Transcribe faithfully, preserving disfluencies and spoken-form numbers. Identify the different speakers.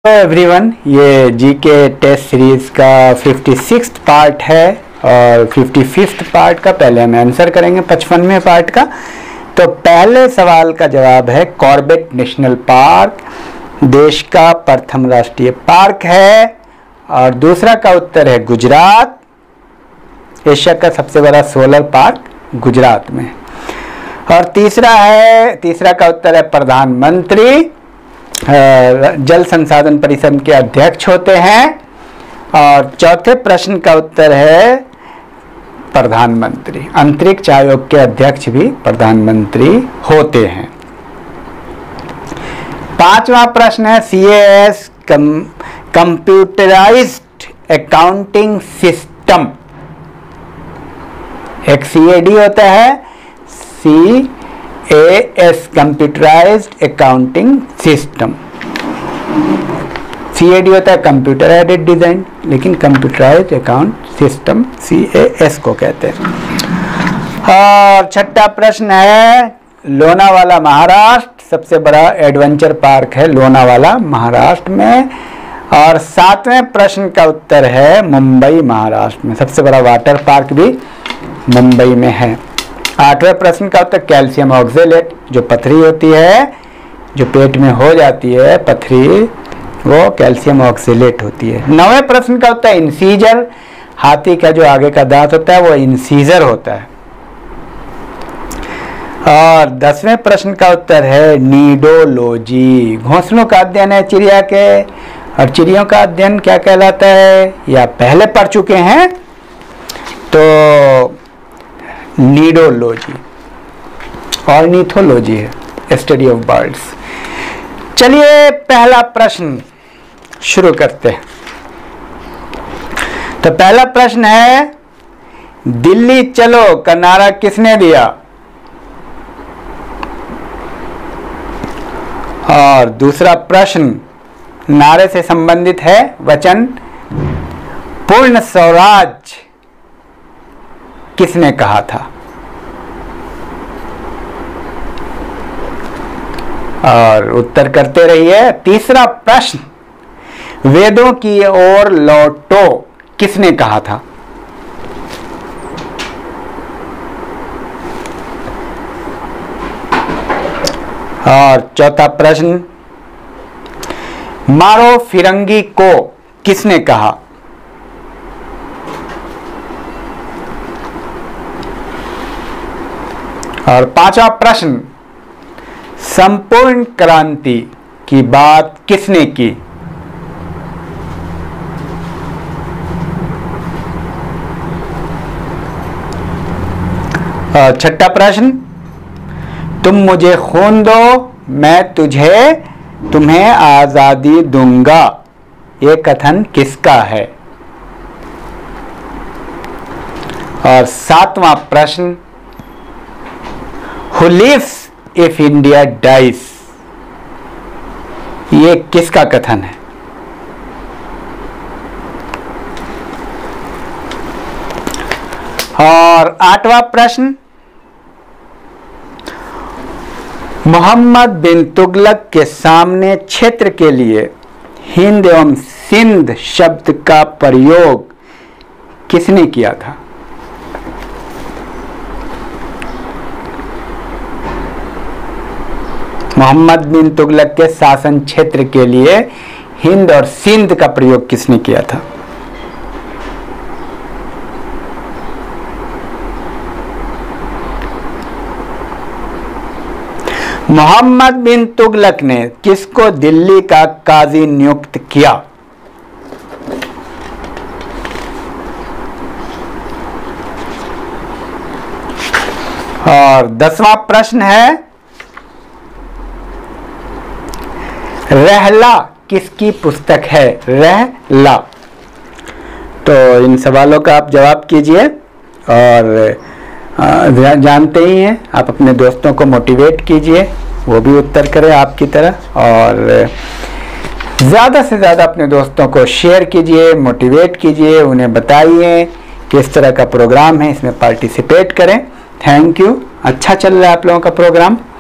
Speaker 1: Everyone, ये GK test series का fifty sixth part है और फिफ्टी फिफ्थ पार्ट का पहले हम आंसर करेंगे पचपनवें पार्ट का। तो पहले सवाल का जवाब है कॉर्बेट नेशनल पार्क देश का प्रथम राष्ट्रीय पार्क है, और दूसरा का उत्तर है गुजरात, एशिया का सबसे बड़ा सोलर पार्क गुजरात में। और तीसरा है तीसरा का उत्तर है प्रधानमंत्री जल संसाधन परिषद के अध्यक्ष होते हैं, और चौथे प्रश्न का उत्तर है प्रधानमंत्री, अंतरिक्ष आयोग के अध्यक्ष भी प्रधानमंत्री होते हैं। पांचवा प्रश्न है C A S computerized accounting system, एक सी ए डी होता है, C A S computerized accounting system. C A D होता है कंप्यूटर एडेड डिजाइन, लेकिन computerized account system C A S को कहते हैं। और छठा प्रश्न है लोनावाला महाराष्ट्र, सबसे बड़ा एडवेंचर पार्क है लोनावाला महाराष्ट्र में। और सातवें प्रश्न का उत्तर है मुंबई महाराष्ट्र में, सबसे बड़ा वाटर पार्क भी मुंबई में है। आठवें प्रश्न का उत्तर कैल्शियम ऑक्जेलेट, जो पथरी होती है, जो पेट में हो जाती है पथरी, वो कैल्शियम ऑक्जेलेट होती है। नौवें प्रश्न का उत्तर इंसीजर, हाथी का जो आगे का दांत होता है वो इंसीजर होता है। और दसवें प्रश्न का उत्तर है नीडोलॉजी, घोंसलों का अध्ययन है चिड़िया के, और चिड़ियों का अध्ययन क्या कहलाता है, या पहले पढ़ चुके हैं तो नीडोलॉजी। ऑर्निथोलॉजी है स्टडी ऑफ बर्ड्स। चलिए पहला प्रश्न शुरू करते हैं। तो पहला प्रश्न है दिल्ली चलो का नारा किसने दिया, और दूसरा प्रश्न नारे से संबंधित है, वचन पूर्ण स्वराज किसने कहा था। और उत्तर करते रहिए। तीसरा प्रश्न वेदों की ओर लौटो किसने कहा था। और चौथा प्रश्न मारो फिरंगी को किसने कहा। और पांचवा प्रश्न संपूर्ण क्रांति की बात किसने की। और छठा प्रश्न तुम मुझे खून दो मैं तुझे तुम्हें आजादी दूंगा, ये कथन किसका है। और सातवां प्रश्न Who lives if India dies, ये किसका कथन है। और आठवां प्रश्न मोहम्मद बिन तुगलक के सामने क्षेत्र के लिए हिंद एवं सिंध शब्द का प्रयोग किसने किया था। मोहम्मद बिन तुगलक के शासन क्षेत्र के लिए हिंद और सिंध का प्रयोग किसने किया था। मोहम्मद बिन तुगलक ने किसको दिल्ली का काजी नियुक्त किया। और दसवां प्रश्न है रहला किसकी पुस्तक है, रहला। तो इन सवालों का आप जवाब कीजिए, और जानते ही हैं आप अपने दोस्तों को मोटिवेट कीजिए, वो भी उत्तर करें आपकी तरह, और ज़्यादा से ज़्यादा अपने दोस्तों को शेयर कीजिए, मोटिवेट कीजिए, उन्हें बताइए किस तरह का प्रोग्राम है, इसमें पार्टिसिपेट करें। Thank you. अच्छा चल रहा है आप लोगों का प्रोग्राम।